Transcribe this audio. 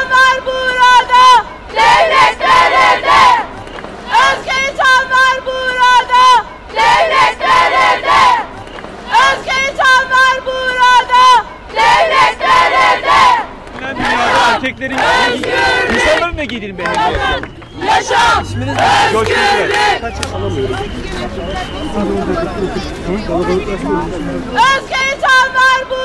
insanlar burada. Devletler elde. Özgür insanlar burada. Devletler elde. Özgür insanlar burada. Devletler elde. Dünyada erkeklerin insanların ne giydiğini beğeniyorum. Yaşam. İsminiz ne? Özgürlük. Kaç yaş alamıyorum. Özgür insanlar burada.